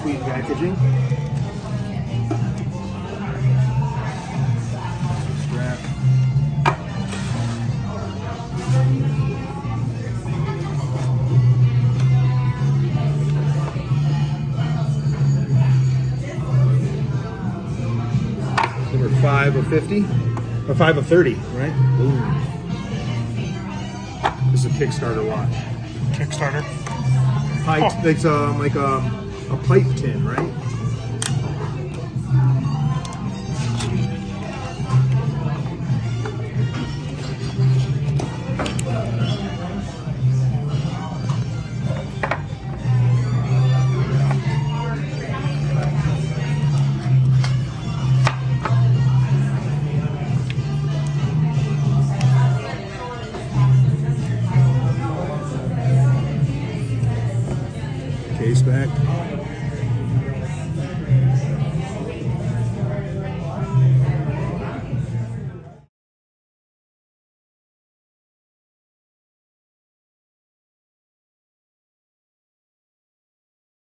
sweet packaging. Strap. Number 5 of 50, or 5 of 30, right? Boom. This is a Kickstarter watch. Kickstarter. Pipe, it's like a pipe tin, right? Case back.